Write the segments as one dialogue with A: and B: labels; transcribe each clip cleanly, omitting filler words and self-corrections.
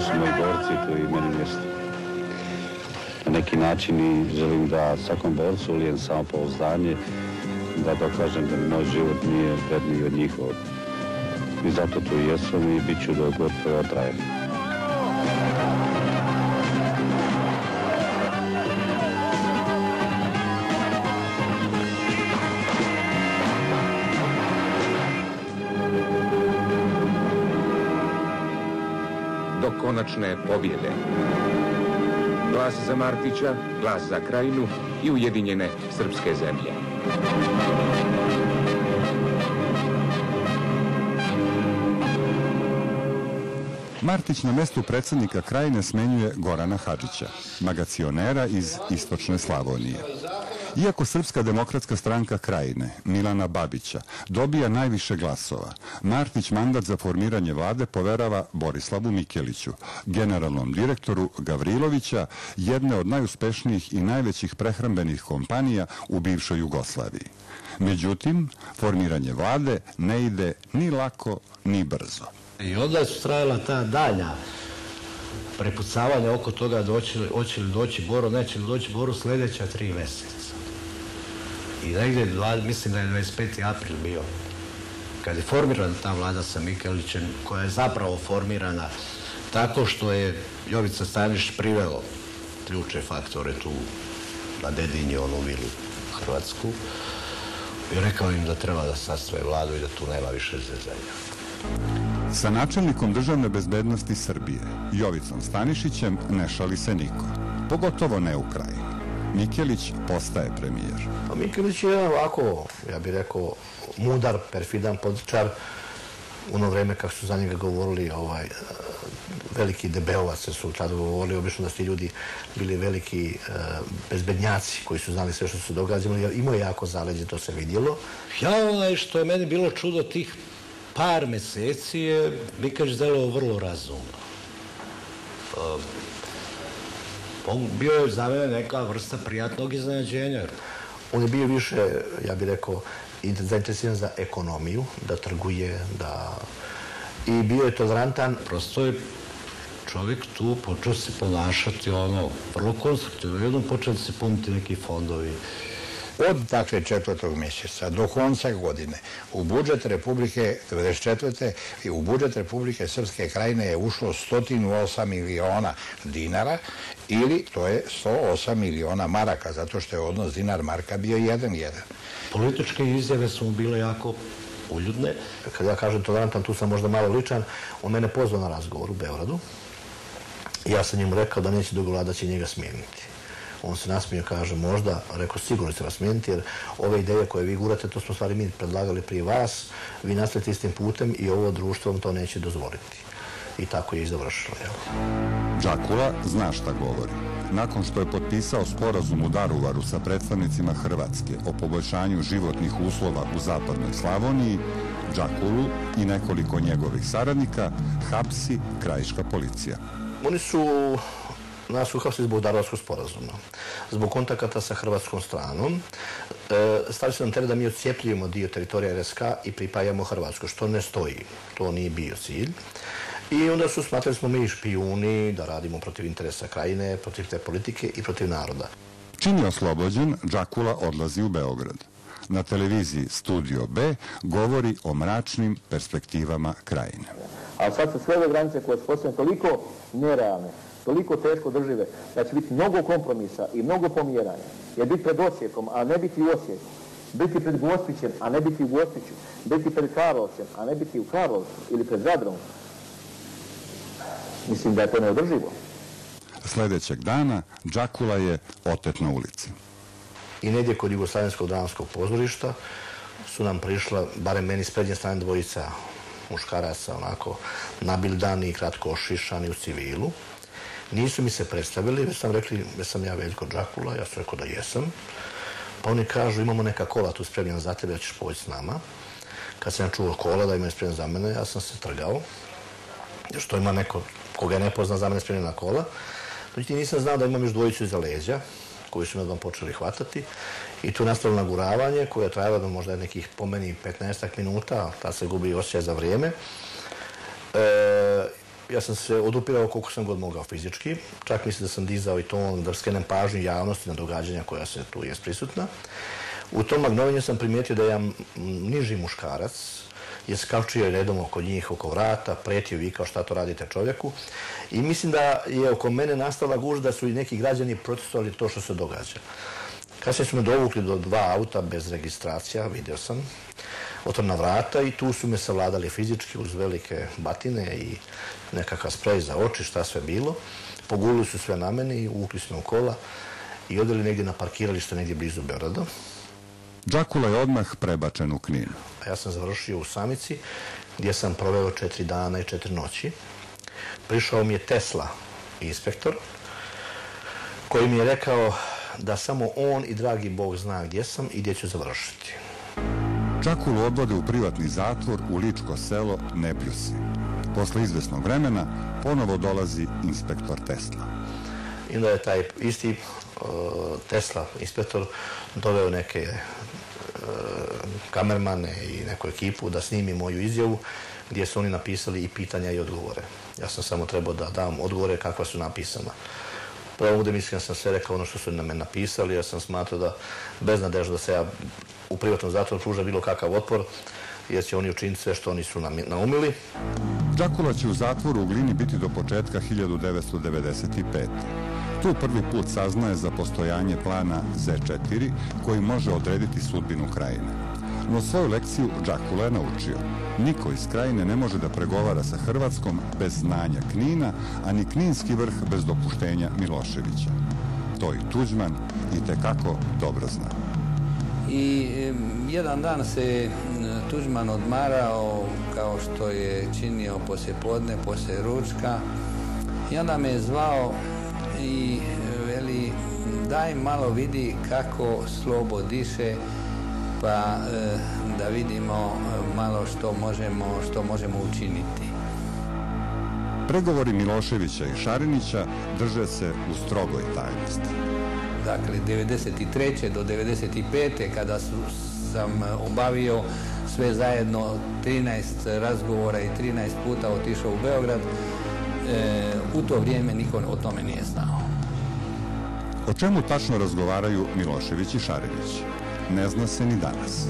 A: su moji borci, tu i meni mjesto. Na neki način i želim da svakom borcu ulijem samopouzdanje, da dokažem da moj život nije vredniji od njihovog. I zato tu i jesam i bit ću dok god traje.
B: Do konačne pobjede. Glas za Martića, glas za Krajinu i ujedinjene srpske zemlje.
C: Martić na mestu predsjednika Krajine smenjuje Gorana Hadžića, magacionera iz istočne Slavonije. Iako Srpska demokratska stranka Krajine, Milana Babića, dobija najviše glasova, Martić mandat za formiranje vlade poverava Borislavu Mikeliću, generalnom direktoru Gavrilovića, jedne od najuspešnijih i najvećih prehrambenih kompanija u bivšoj Jugoslaviji. Međutim, formiranje vlade ne ide ni lako ni brzo.
D: I onda su trajala ta dalja prepucavanja oko toga hoće li doći Boro, neće li doći Boro sljedeća 3 mjeseca. I negdje, mislim da je 25. april bio, kad je formirana ta vlada sa Mikelićem, koja je zapravo formirana tako što je Jovica Stanišić priveo ključne faktore tu na Dedinju, onu vilu Hrvatsku, i rekao im da treba da sastave vladu i da tu nema više zezanja.
C: Sa načelnikom državne bezbednosti Srbije, Jovicom Stanišićem, ne šali se niko, pogotovo ne u Krajini. Mikelić postaje premijer.
D: Mikelić je ovako, ja bih rekao, mudar, perfidan političar. U ono vreme kako su za njega govorili veliki debelovac su tada govorili, obično da su ti ljudi bili veliki bezbednjaci koji su znali sve što se događalo, jer imao je jako zaleđe, to se vidjelo. Što je meni bilo čudo tih par meseci je Mikelić delovao vrlo razumno. On bio je za mene neka vrsta prijatnog iznenađenja. On je bio više, ja bih rekao, zainteresiran za ekonomiju, da trguje, i bio je tolerantan. Prosto je čovjek tu počeo se ponašati vrlo konstruktivno. Jednom počeli se puniti neki fondovi.
E: Od, dakle, 4. mjeseca do konca godine u budžet Republike 1994. i u budžet Republike Srpske Krajine je ušlo 108 miliona dinara ili to je 108 miliona maraka, zato što je odnos dinar-marka bio 1:1.
D: Političke izjave su mu bile jako uljudne. Kad ja kažem tolerantan, tu sam možda malo ličan, on mene pozvao na razgovor u Beogradu. Ja sam njemu rekao da neće dugo vlada, da će njega smijeniti. On se nasmio, kaže, možda, rekao, sigurno će vas smijeniti, jer ove ideje koje vi gurate, to smo stvari mi predlagali prije vas, vi nastavite istim putem i ovo društvo vam to neće dozvoliti. I tako je i završilo.
C: Džakula zna šta govori. Nakon što je potpisao sporazum u Daruvaru sa predstavnicima Hrvatske o poboljšanju životnih uslova u zapadnoj Slavoniji, Džakulu i nekoliko njegovih saradnika hapsi krajiška policija.
D: Oni su nas uhapsili zbog Daruvarskog sporazuma, zbog kontakata sa hrvatskom stranom. Stavili su nam teret da mi odcijepljujemo dio teritorija RSK i pripajamo Hrvatsku, što ne stoji. To nije bio cilj. I onda su smatrali smo mi špijuni da radimo protiv interesa Krajine, protiv te politike i protiv naroda.
C: Čim je oslobođen, Džakula odlazi u Beograd. Na televiziji Studio B govori o mračnim perspektivama Krajine.
F: A sad su sve ove granice koje su postavljene toliko nerealne, toliko teško držive, da će biti mnogo kompromisa i mnogo pomjeranja. Jer biti pred Osijekom, a ne biti u Osijeku. Biti pred Gospićem, a ne biti u Gospiću. Biti pred Karlovcem, a ne biti u Karlovcu ili pred Zadrom. Mislim da je to neodrživo.
C: Sljedećeg dana Džakula je otet na ulici.
D: I negdje kod Jugoslavenskog dramskog pozorišta su nam prišla, barem meni s prednje strane, dvojica muškaraca, onako nabildani i kratko ošišani u civilu. Nisu mi se predstavili, već sam rekli, već sam ja Veljko Džakula, ja sam rekao da jesam. Pa oni kažu, imamo neka kola tu spremljena za tebe, da ćeš poći s nama. Kad sam čuo kola da imaju spremljena za mene, ja sam se trgao. Još to ima neko koga je nepozna za mene spremljena kola. Međutim, nisam znao da imam još dvojicu iza leđa, koji su me odmah počeli hvatati. I tu je nastavilo naguravanje, koje je trajalo možda nekih po meni 15 minuta, ta se gubi osjećaj za vrijeme. ja sam se odupirao koliko sam god mogao fizički. Čak mislim da sam dizao i ton da skrenem pažnju javnosti na događanja koja se tu jest prisutna. U tom magnovanju sam primijetio da jedan niži muškarac je skačio redom oko njih, oko vrata, pretio, vikao šta to radite čovjeku. I mislim da je oko mene nastala gužva da su i neki građani protestovali to što se događa. Kasnije su me dovukli do 2 auta bez registracija, vidio sam, otvorena vrata i tu su me savladali fizički uz velike batine i nekakav sprej za oči, šta sve bilo. Pogulili su sve na meni i uvukli su me u kola i odveli negdje na parkiralište, negdje blizu Beograda.
C: Džakula je odmah prebačen u Knin.
D: A ja sam završio u Samici, gdje sam proveo 4 dana i 4 noći. Prišao mi je Tesla, inspektor, koji mi je rekao da samo on i dragi Bog zna gdje sam i gdje ću završiti.
C: Džakulu odvode u privatni zatvor u Ličko selo Nebljusi. Posle izvesnog vremena ponovo dolazi inspektor Tesla.
D: I onda je taj isti Tesla inspektor doveo neke kamermane i neku ekipu da snimi moju izjavu gdje su oni napisali i pitanja i odgovore. Ja sam samo trebao da dam odgovore kakva su napisana. Prvo ovdje mislim sam sve rekao ono što su na mene napisali, ja sam smatrao da beznadežno da se ja u privatnom zatvoru pruža bilo kakav otpor, jer će oni učiniti sve što oni su naumili.
C: Džakula će u zatvoru u Glini biti do početka 1995. Tu prvi put saznaje za postojanje plana Z4 koji može odrediti sudbinu Krajine. No svoju lekciju Džakula je naučio. Niko iz Krajine ne može da pregovara sa Hrvatskom bez znanja Knina, a ni kninski vrh bez dopuštenja Miloševića. To i Tuđman itekako dobro zna.
G: I jedan dan se Tuđman odmarao kao što je činio poslije podne, poslije ručka. I onda me je zvao i veli daj malo vidi kako slobo diše pa da vidimo malo što možemo učiniti.
C: Pregovori Miloševića i Šarinića drže se u strogoj tajnosti.
G: Dakle, 1993. do 1995. kada sam obavio sve zajedno 13 razgovora i 13 puta otišao u Beograd, u to vrijeme niko o tome nije znao.
C: O čemu tačno razgovaraju Milošević i Šarinić? Ne zna se ni danas.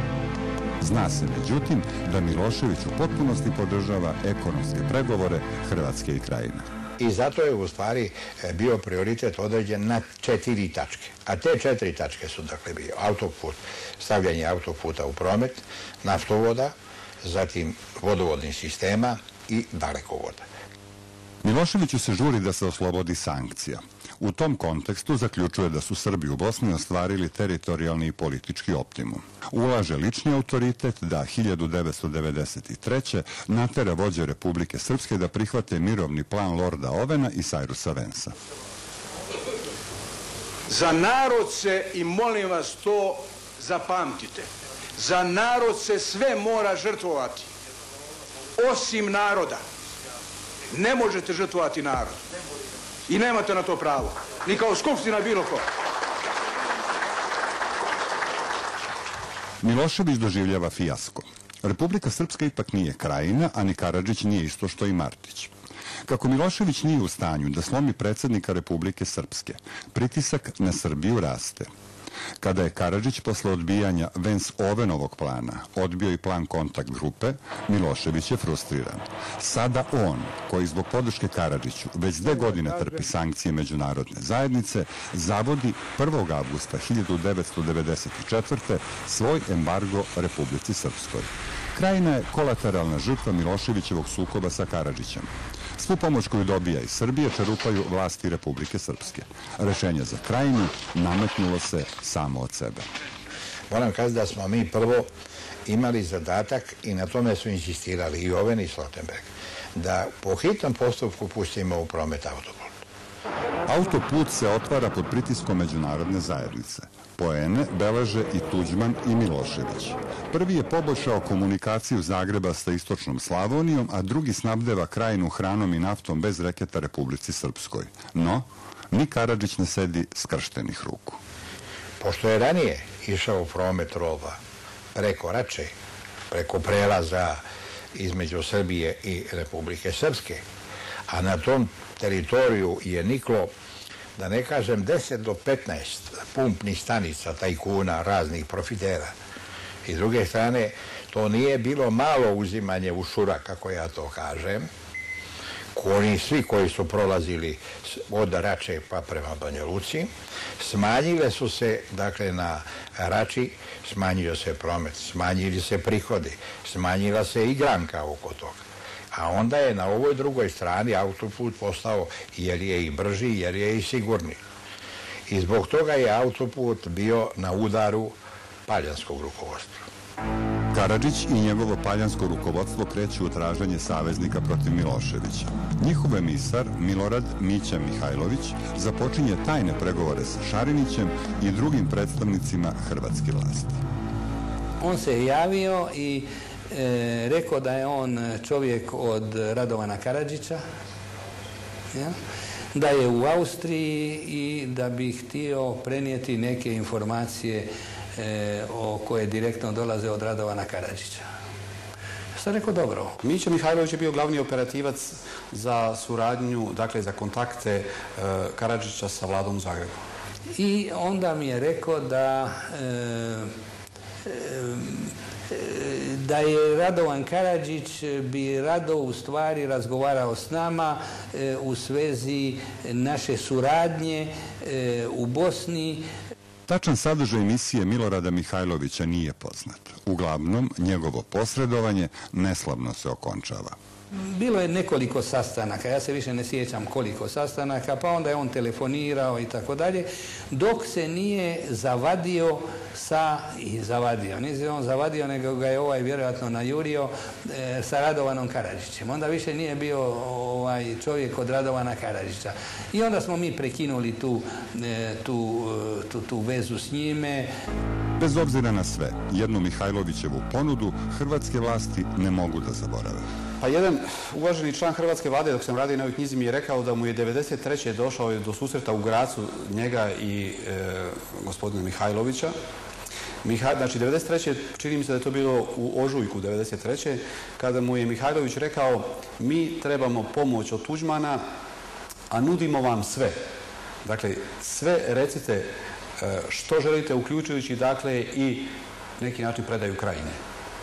C: Zna se, međutim, da Milošević u potpunosti podržava ekonomske pregovore Hrvatske i Krajine.
E: I zato je u stvari bio prioritet određen na 4 tačke. A te 4 tačke su dakle bio autoput, stavljanje autoputa u promet, naftovoda, zatim vodovodnih sistema i dalekovoda.
C: Miloševiću se žuri da se oslobodi sankcija. U tom kontekstu zaključuje da su Srbi u Bosni ostvarili teritorijalni i politički optimum. Ulaže lični autoritet da 1993. natera vođe Republike Srpske da prihvate mirovni plan Lorda Ovena i Sajrusa Vensa.
H: Za narod se, i molim vas to zapamtite, za narod se sve mora žrtvovati, osim naroda. Ne možete žrtvovati narod. I nemate na to pravo. Ni kao skupština bilo ko.
C: Milošević doživljava fijasko. Republika Srpska ipak nije Krajina, a ni Karadžić nije isto što i Martić. Kako Milošević nije u stanju da slomi predsjednika Republike Srpske, pritisak na Srbiju raste. Kada je Karadžić posle odbijanja Vens-Ovenovog plana odbio i plan kontakt grupe, Milošević je frustriran. Sada on, koji zbog podrške Karadžiću već 2 godine trpi sankcije međunarodne zajednice, zavodi 1. avgusta 1994. svoj embargo Republici Srpskoj. Krajina je kolateralna žrtva Miloševićevog sukoba sa Karadžićem. Svu pomoć koju dobija iz Srbije čerupaju vlasti Republike Srpske. Rešenje za Krajinu nametnulo se samo od sebe.
E: Moram kazati da smo mi prvo imali zadatak i na tome su insistirali i Oven i Slotenberg, da po hitnom postupku pustimo u promet autoput.
C: Autoput se otvara pod pritiskom međunarodne zajednice. Poene beleže i Tuđman i Milošević. Prvi je poboljšao komunikaciju Zagreba sa istočnom Slavonijom, a drugi snabdeva Krajinu hranom i naftom bez reketa Republici Srpskoj. No, ni Karadžić ne sedi skrštenih ruku.
E: Pošto je ranije išao promet roba preko Rače, preko prelaza između Srbije i Republike Srpske, a na tom teritoriju je niklo, da ne kažem 10 do 15 pumpnih stanica tajkuna, raznih profitera. I s druge strane, to nije bilo malo uzimanje ušura, kako ja to kažem. Oni svi koji su prolazili od Rače pa prema Banja Luci, smanjile su se, dakle, na Rači, smanjio se promet, smanjili se prihodi, smanjila se i granka oko toga. A onda je na ovoj drugoj strani autoput postao, jer je i brži, jer je i sigurni. I zbog toga je autoput bio na udaru paljanskog rukovodstva.
C: Karadžić i njegovo paljansko rukovodstvo kreću u traženje saveznika protiv Miloševića. Njihov emisar, Milorad Mića Mihajlović, započinje tajne pregovore sa Šarinićem i drugim predstavnicima hrvatske vlasti.
G: On se javio i rekao da je on čovjek od Radovana Karadžića, da je u Austriji i da bi htio prenijeti neke informacije koje direktno dolaze od Radovana Karadžića. Ja sam rekao dobro.
I: Mića Mihajlović je bio glavni operativac za suradnju, dakle za kontakte Karadžića sa vladom u Zagrebu.
G: I onda mi je rekao da je Radovan Karadžić bi rado u stvari razgovarao s nama u svezi naše suradnje u Bosni.
C: Tačan sadržaj misije Milorada Mihajlovića nije poznat. Uglavnom, njegovo posredovanje neslavno se okončava.
G: Bilo je nekoliko sastanaka, ja se više ne sjećam koliko sastanaka, pa onda je on telefonirao i tako dalje, dok se nije zavadio nije se on zavadio, nego ga je ovaj vjerojatno najurio sa Radovanom Karadžićem. Onda više nije bio čovjek od Radovana Karadžića. I onda smo mi prekinuli tu vezu s njime.
C: Bez obzira na sve, jednu Mihajlovićevu ponudu hrvatske vlasti ne mogu da zaborave.
I: Pa jedan uvaženi član hrvatske vlade, dok sam radio na ovoj knjizi, mi je rekao da mu je 1993. došao do susreta u Gracu njega i gospodina Mihajlovića. Znači, 1993. čini mi se da je to bilo u ožujku 1993. kada mu je Mihajlović rekao: mi trebamo pomoć od Tuđmana, a nudimo vam sve. Dakle, sve recite što želite, uključujući dakle i neki način predaju Krajine.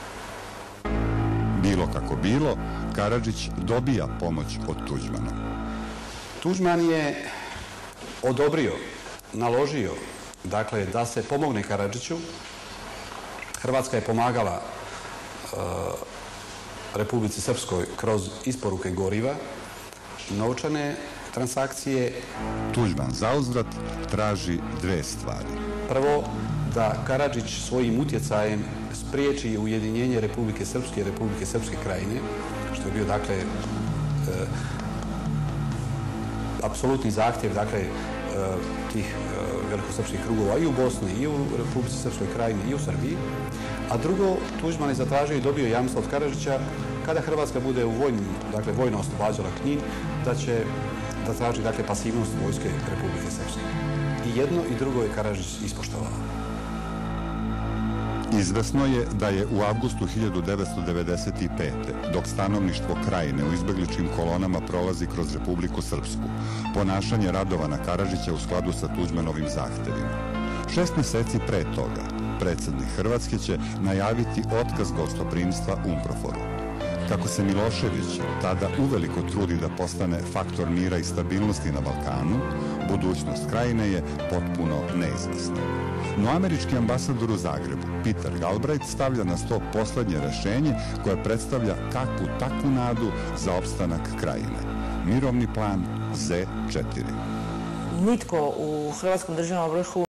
C: Bilo kako bilo, Karadžić dobija pomoć od Tuđmana.
I: Tuđman je odobrio, naložio, dakle, da se pomogne Karadžiću. Hrvatska je pomagala Republici Srpskoj kroz isporuke goriva, novčane transakcije.
C: Tuđman zauzvrat traži dve stvari.
I: Prvo, da Karadžić svojim utjecajem spriječi ujedinjenje Republike Srpske i Republike Srpske Krajine, što je bio, dakle, apsolutni zahtjev, dakle, tih velikosrpskih krugova i u Bosni, i u Republici Srpskoj Krajini, i u Srbiji. A drugo, Tuđman je zatražio i dobio jamstvo od Karadžića kada Hrvatska bude u vojno oslobađala Knin, da traži, dakle, pasivnost vojske Republike Srpske. I jedno i drugo je Karadžić ispoštovao.
C: Izvesno je da je u avgustu 1995. dok stanovništvo Krajine u izbegličkim kolonama prolazi kroz Republiku Srpsku, ponašanje Radovana Karadžića u skladu sa Tuđmanovim zahtevima. 6 mjeseci pre toga, predsjednik Hrvatske će najaviti otkaz gostoprimstva UNPROFOR-u. Kako se Milošević tada uveliko trudi da postane faktor mira i stabilnosti na Balkanu, budućnost Krajine je potpuno neizvesna. No američki ambasador u Zagrebu, Peter Galbraith, stavlja na sto posljednje rešenje koje predstavlja kakvu takvu nadu za opstanak Krajine. Mirovni plan Z4.
J: Nitko u hrvatskom državnom vrhu